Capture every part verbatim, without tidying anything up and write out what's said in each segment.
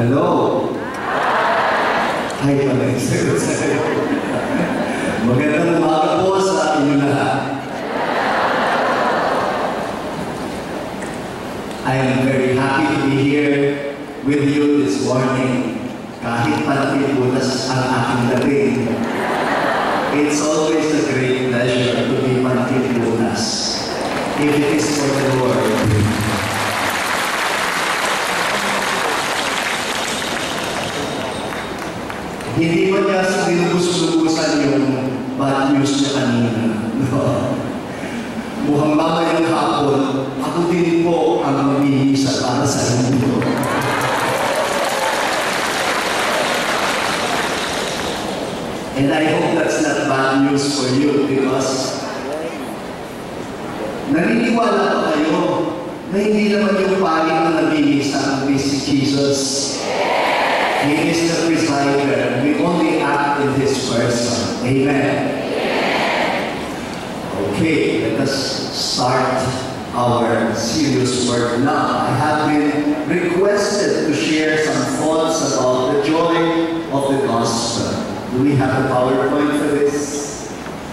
Hello! Hi pala yung sagot sa'yo. Magandang umaga po sa inyo lahat. I am very happy to be here with you this morning. Kahit panapin butas ang aking dating, it's always a great pleasure to be panapin butas. If it is for the Lord. Hindi ba niya sa binubus-bubusan yung bad news niya kanina? No? Mukhang mamayang hapon, ako din po ang mamihisa para sa inyo. And I hope that's not bad news for you because naniniwala pa kayo na hindi naman yung pari ang namihisa ang si Jesus. He is the presider. We only act in His person. Amen. Okay, let us start our serious work now. I have been requested to share some thoughts about the joy of the gospel. Do we have a PowerPoint for this?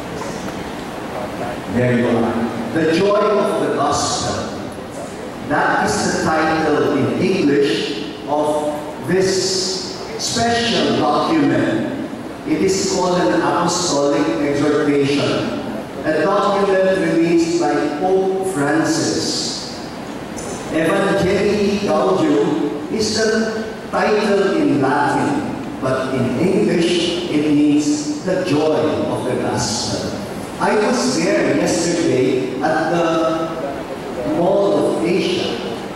There you are. The joy of the gospel. That is the title in English of this special document. It is called an Apostolic Exhortation, a document released by Pope Francis. Evangelii Gaudium is the title in Latin, but in English it means the joy of the gospel. I was there yesterday at the Mall of Asia,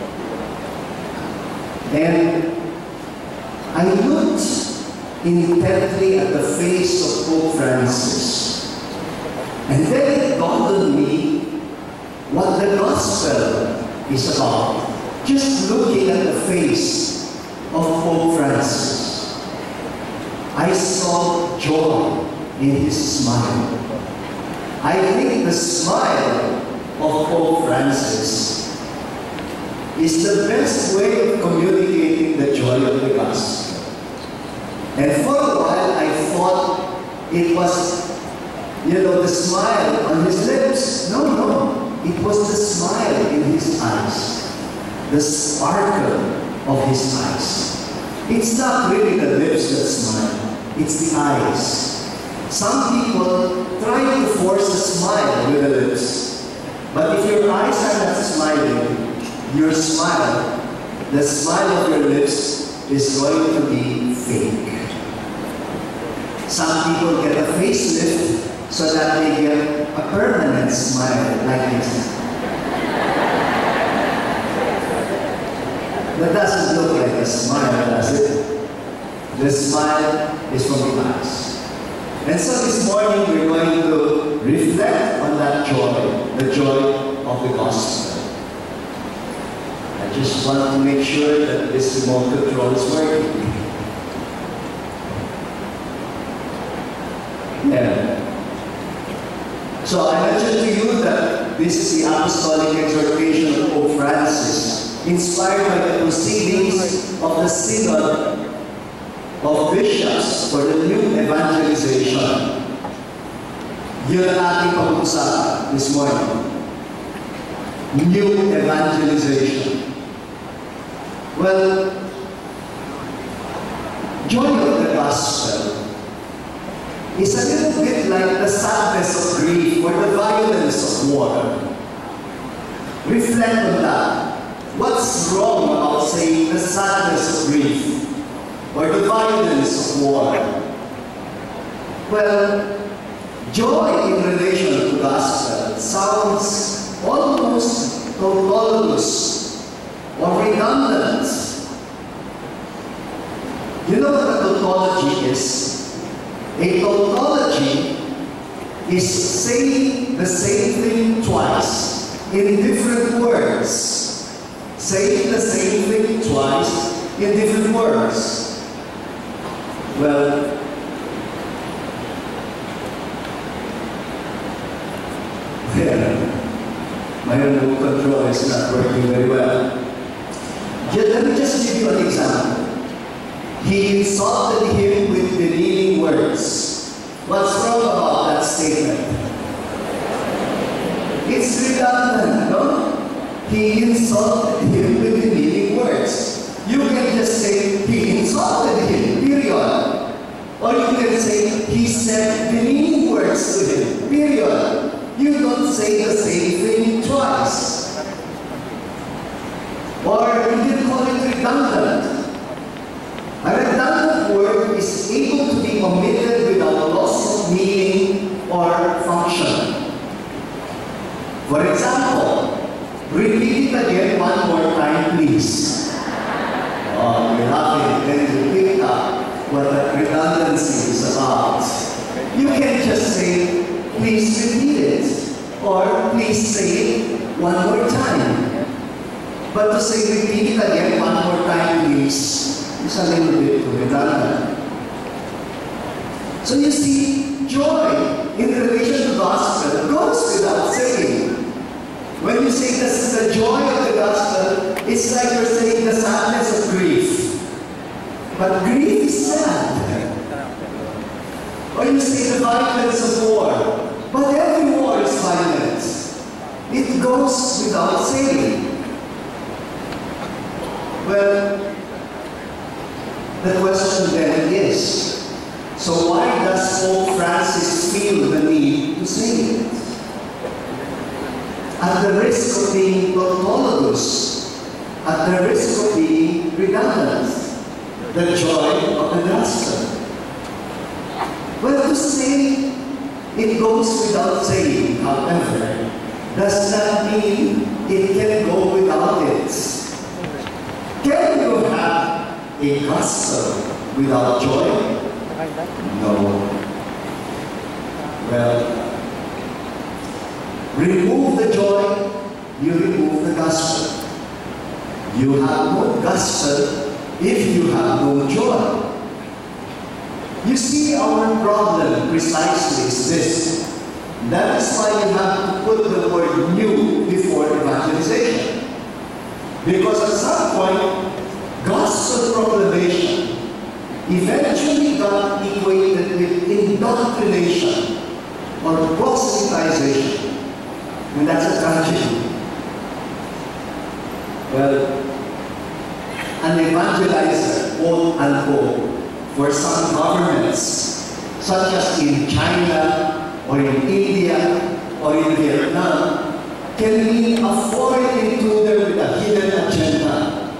and I looked intently at the face of Pope Francis, and then it dawned on me what the gospel is about. Just looking at the face of Pope Francis, I saw joy in his smile. I think the smile of Pope Francis is the best way of communicating the joy of the gospel. And for a while, I thought it was, you know, the smile on his lips. No, no. It was the smile in his eyes. The sparkle of his eyes. It's not really the lips that smile. It's the eyes. Some people try to force a smile with the lips. But if your eyes are not smiling, your smile, the smile of your lips, is going to be fake. Some people get a facelift so that they get a permanent smile like this. That doesn't look like a smile, does it? The smile is from the eyes. And so this morning we're going to reflect on that joy, the joy of the gospel. I just want to make sure that this remote control is working. Yeah. So I mentioned to you that this is the Apostolic Exhortation of Pope Francis, inspired by the proceedings of the Synod of Bishops for the new evangelization. Yun ang ating pag-usapan this morning. New evangelization. Well, joy of the gospel is a little bit like the sadness of grief or the violence of war. Reflect on that. What's wrong about saying the sadness of grief or the violence of war? Well, joy in relation to gospel sounds almost tautologous or redundant. You know what a tautology is? A tautology is saying the same thing twice in different words. Saying the same thing twice in different words. Well, yeah, my remote control is not working very well. Let me just give you an example. he insulted him with demeaning words. What's wrong about that statement? It's redundant, no? He insulted him with demeaning words. You can just say, he insulted him, period. Or you can say, he said demeaning words to him, period. You don't say the same thing twice. Or you can call it redundant. A redundant word is able to be omitted without loss of meaning or function. For example, repeat it again one more time, please. Oh, you're laughing, then you pick up what the redundancy is about. You can just say, please repeat it, or please say it one more time. But to say repeat it again one more time, please, is a little bit redundant. So you see, joy in relation to the gospel goes without saying. When you say this is the joy of the gospel, it's like you're saying the sadness of grief. But grief is sad. Or you say the violence of war. But every war is violence. It goes without saying. Well, the question then is, so why does Pope Francis feel the need to say it? At the risk of being tautologous, at the risk of being redundant, the joy of the gospel. Well, to say it goes without saying, however, does not mean it can go without it. Can you have a gospel without joy? No. Well, remove the joy, you remove the gospel. You have no gospel if you have no joy. You see, our problem precisely is this. That is why you have to put the word new before evangelization. Because at some point, gospel proclamation eventually got equated with indoctrination or proselytization. And that's a tragedy. Well, an evangelizer, quote unquote, for some governments, such as in China, or in India, or in Vietnam, can mean a foreign intruder with a hidden agenda.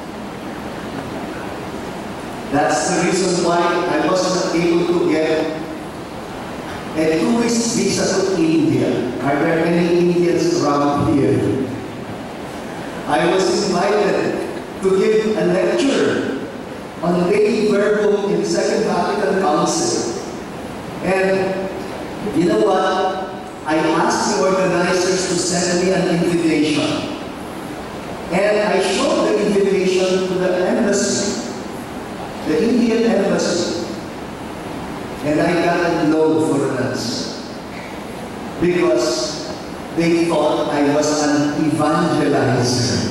That's the reason why I wasn't able to get a tourist visa to India. Are there any Indians around here? I was invited to give a lecture on Dei Verbum in Second Vatican Council. And you know what? I asked the organizers to send me an invitation. And I showed the invitation to the embassy, the Indian embassy. And I got a no for an answer. Because they thought I was an evangelizer.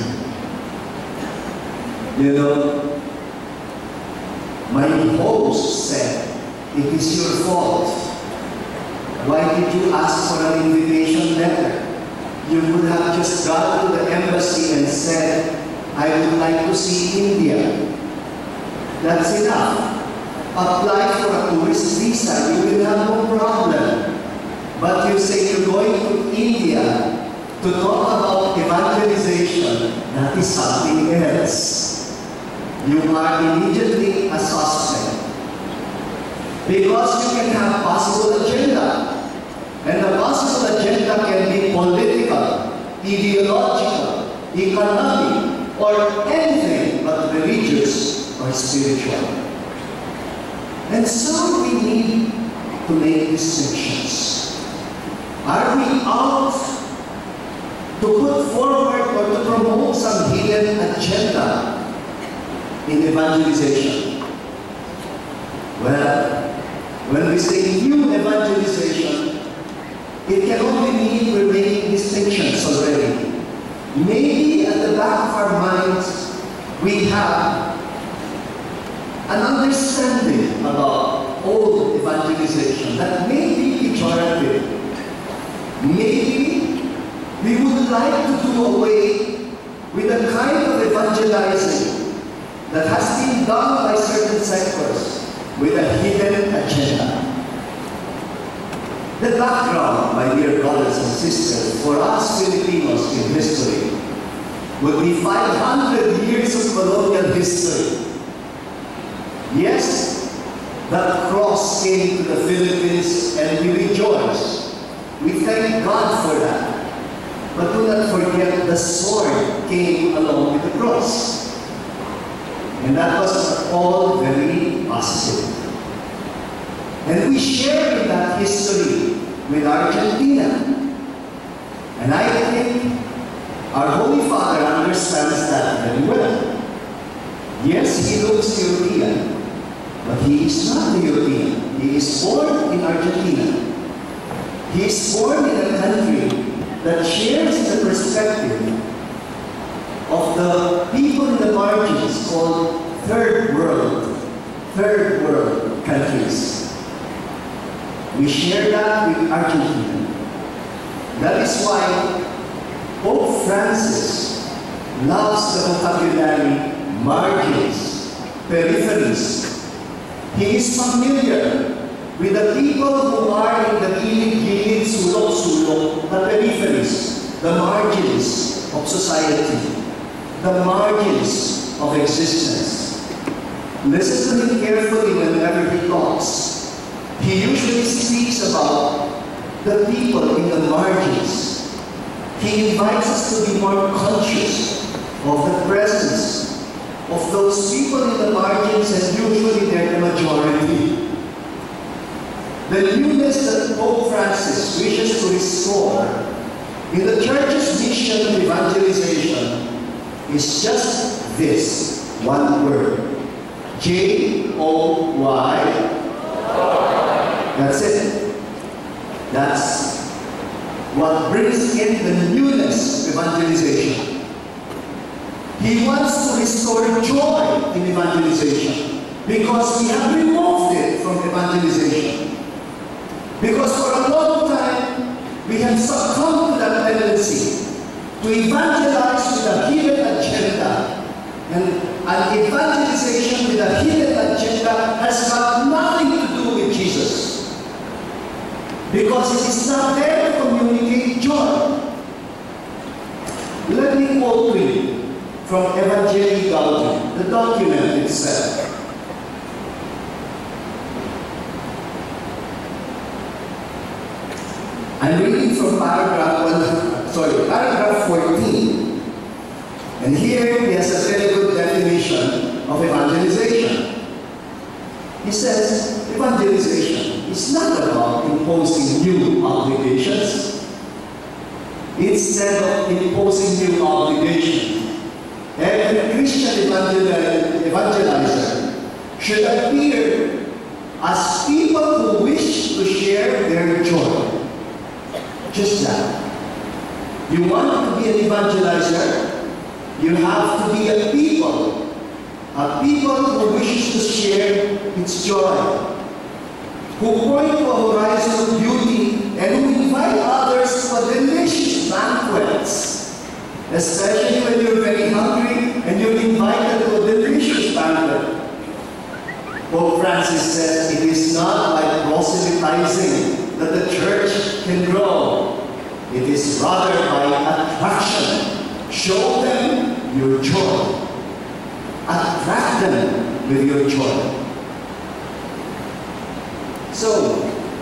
You know, my host said, it is your fault. Why did you ask for an invitation letter? You could have just gone to the embassy and said, I would like to see India. That's enough. Apply for a tourist visa, you will have no problem. But you say you're going to India to talk about evangelization, that is something else. You are immediately a suspect. Because you can have possible agenda. And the possible agenda can be political, ideological, economic, or anything but religious or spiritual. And so we need to make distinctions. Are we out to put forward or to promote some hidden agenda in evangelization? Well, when we say new evangelization, it can only mean we're making distinctions already. Maybe at the back of our minds, we have an understanding about old evangelization that may be pejorative. Maybe we would like to do away with the kind of evangelizing that has been done by certain sectors with a hidden agenda. The background, my dear brothers and sisters, for us Filipinos in history would be five hundred years of colonial history. Yes, that cross came to the Philippines and we rejoice. We thank God for that. But do not forget the sword came along with the cross. And that was all very positive. And we share in that history with Argentina. And I think our Holy Father understands that very well. Yes, he looks European, but he is not a European. He is born in Argentina. He is born in a country that shares the perspective of the people in the margins called third world, third world countries. We share that with Argentina. That is why Pope Francis loves the vocabulary margins, peripheries. He is familiar with the people who are in the gilid-gilid, sulok-sulok, the peripheries, the margins of society, the margins of existence. Listen to him carefully whenever he talks. He usually speaks about the people in the margins. He invites us to be more conscious of the presence of those people in the margins, and usually they're the majority. The newness that Pope Francis wishes to restore in the Church's mission of evangelization is just this one word: J O Y. That's it. That's what brings in the newness of evangelization. He wants to restore joy in evangelization because we have removed it from evangelization. Because for a long time, we have succumbed to that tendency to evangelize with a hidden agenda. And an evangelization with a hidden agenda has got nothing to do with Jesus. Because it is not there to communicate joy. Let me quote to you from Evangelii Gaudium, the document itself. I'm reading from paragraph one, sorry, paragraph fourteen. And here he has a very good definition of evangelization. He says, evangelization is not about imposing new obligations. Instead of imposing new obligations, every Christian evangelizer should appear as people who wish to share their joy. Just that. You want to be an evangelizer, you have to be a people. A people who wishes to share its joy. Who point to a horizon of beauty and who invite others to a delicious banquets. Especially when you're very hungry and you're invited to a delicious banquet. Pope Francis says it is not by proselytizing that the church can grow. It is rather by attraction. Show them your joy. Attract them with your joy. So,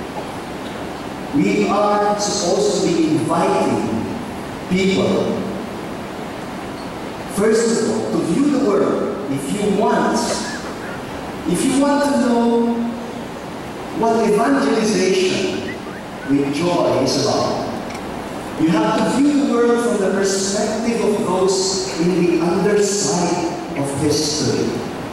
we are supposed to be inviting people, first of all, to view the world. If you want, if you want to know what evangelization with joy is about, you have to view the world from the perspective of those in the underside of history.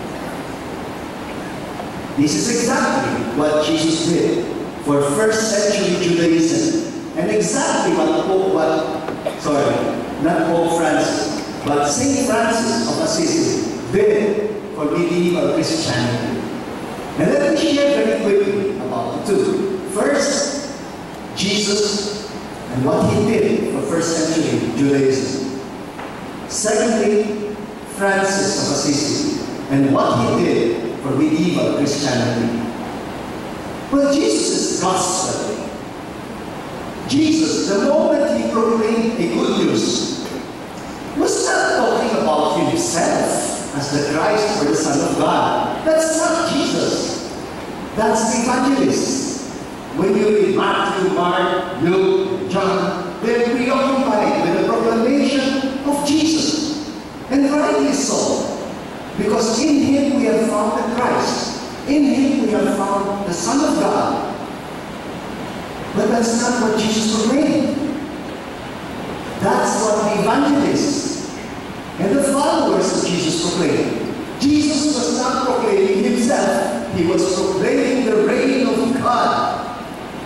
This is exactly what Jesus did for first century Judaism, and exactly what Pope, what, sorry, not Pope Francis, but Saint Francis of Assisi did for medieval Christianity. And let me share very quickly about the two. First, Jesus and what he did for first century Judaism. Secondly, Francis of Assisi and what he did for medieval Christianity. Well, Jesus is gospel. Jesus, the moment he proclaimed a good news, was not talking about himself as the Christ or the Son of God. That's not Jesus. That's the evangelist. When you read Matthew, Mark, Luke, John, they're preoccupied with the proclamation of Jesus. And rightly so. Because in him we have found the Christ. In him we have found the Son of God. But that's not what Jesus proclaimed. That's what the evangelists and the followers of Jesus proclaimed. Jesus was not proclaiming himself. He was proclaiming the reign of God.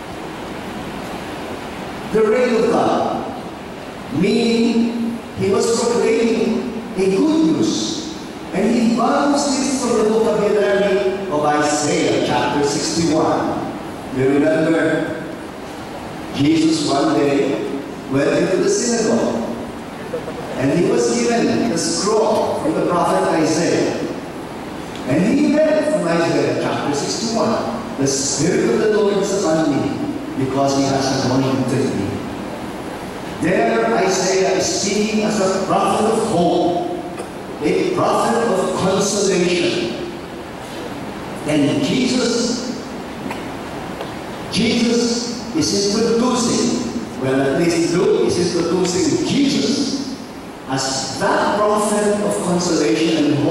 The reign of God. Meaning, he was proclaiming a good news. And he borrows this from the vocabulary of Isaiah chapter sixty-one. You remember, Jesus one day went into the synagogue and he was given the scroll from the prophet Isaiah. And he read from Isaiah chapter sixty-one, "The Spirit of the Lord is upon me, because he has anointed me." There Isaiah is speaking as a prophet of hope, a prophet of consolation. And Jesus, Jesus is introducing, well, at least Luke is introducing Jesus as that prophet of consolation and